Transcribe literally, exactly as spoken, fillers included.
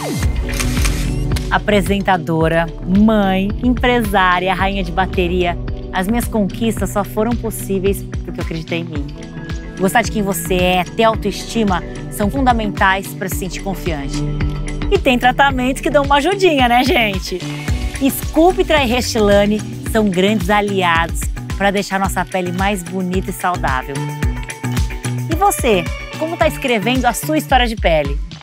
Apresentadora, mãe, empresária, rainha de bateria, as minhas conquistas só foram possíveis porque eu acreditei em mim. Gostar de quem você é, ter autoestima, são fundamentais para se sentir confiante. E tem tratamentos que dão uma ajudinha, né, gente? Sculptra e Restylane são grandes aliados para deixar nossa pele mais bonita e saudável. E você, como está escrevendo a sua história de pele?